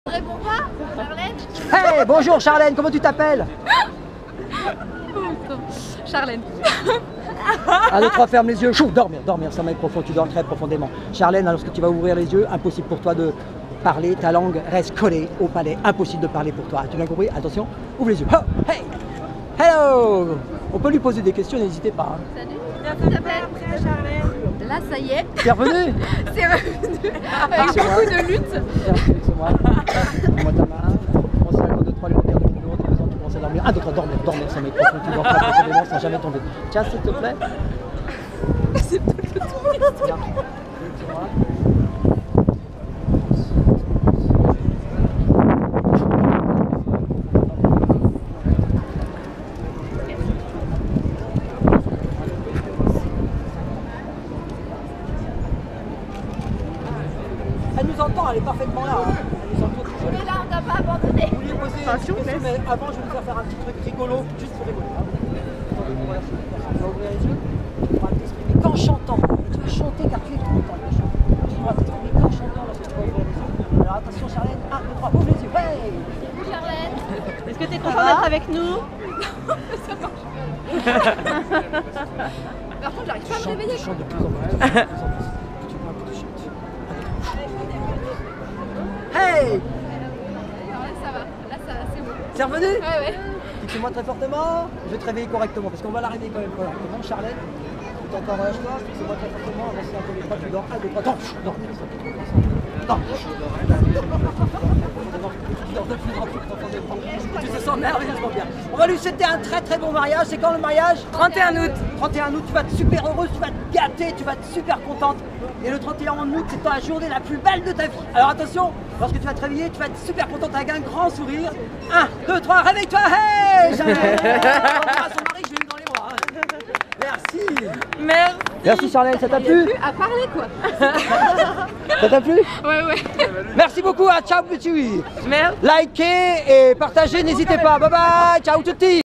réponds pas, Charlène? Hey, bonjour Charlène, comment tu t'appelles? Charlène. 1, 2, 3, ferme les yeux. Chou, dormir, ça va être profond, tu dors très profondément. Charlène, lorsque tu vas ouvrir les yeux, impossible pour toi de parler, ta langue reste collée au palais, impossible de parler pour toi. Tu l'as compris? Attention, ouvre les yeux. Oh, hey, hello. On peut lui poser des questions, n'hésitez pas. Hein. Salut, comment tu t'appelles? Charlène. Là, ça y est. C'est revenu? C'est revenu. Avec beaucoup de lutte. C'est moi. Moi ta main. On s'est à 1, 2, 3, les paupières de plus lourdes, tu commences à dormir. 1, 2, 3, dormir, ça met profond, tu dors très profondément sans jamais tomber. Tiens, s'il te plaît. C'est pas le tout. Tiens. Elle nous entend, elle est parfaitement là. Hein. Elle nous entend toujours. Mais là, on t'a pas abandonné. Vous vouliez poser une question, mais avant, je vais vous faire un petit truc rigolo, juste pour rigoler. Hein. Attendez, on va ouvrir les yeux. Tu pourras t'exprimer qu'en chantant. Tu vas chanter car tu es content de chanter. Tu pourras t'exprimer qu'en chantant lorsque tu vas ouvrir les yeux. Alors attention, Charlène, 1, 2, 3, ouvre les yeux. Hey! Coucou, Charlène. Est-ce que tu es content d'être avec nous? Ça marche. Par contre, j'arrive pas à me réveiller. Tu chantes de plus en plus. Tu vois que tu chantes. Hey! Alors là, ça va. Là, c'est bon. C'est revenu? Ouais. Fixez-moi très fortement. Je vais te réveiller correctement parce qu'on va la réveiller quand même correctement. Charlène, tu encore relâche-toi. Fixez-moi très fortement. Avancez un peu les bras. Tu dors. 1, 2, 3. Dors de plus en plus profondément. Tu te sens merveilleusement bien. On va lui souhaiter un très très bon mariage. C'est quand le mariage? 31 août. 31 août, tu vas être super heureuse, tu vas te gâter, tu vas être super contente. Et le 31 août, c'est la journée la plus belle de ta vie. Alors attention, lorsque tu vas te réveiller, tu vas être super contente avec un grand sourire. 1, 2, 3, réveille-toi. Hey! Jamais. On son mari, je l'ai eu dans les bras. Hein. Merci. Merci. Merci Charlène, ça t'a Il y a plu? plus à parler, quoi. Ça t'a plu? Ouais. Merci beaucoup, ciao petit. Merci. Likez et partagez, n'hésitez pas. Bye bye, ciao tutti.